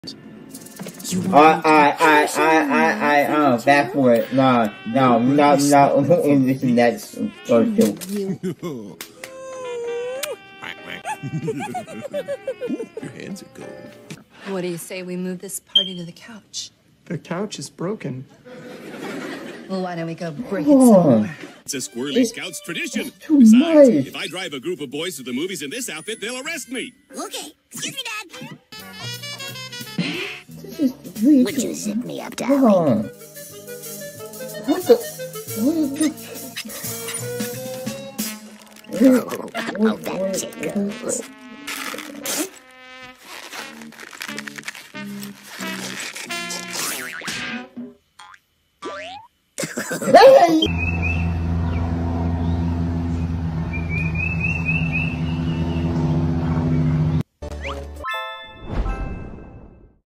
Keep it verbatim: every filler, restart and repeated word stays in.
I, I, I, I, I, I, uh, backward. No, no, no, no. Listen, that's first two. Your hands are cold. What do you say we move this party to the couch? The couch is broken. Well, why don't we go break it some more? It's a squirrely Scouts tradition. Too Besides, nice. if I drive a group of boys to the movies in this outfit, they'll arrest me. Okay, excuse me, Dad. This is really Would you zip me up, Hold darling? on. What the? What is this? Oh, how that tickles. Hey!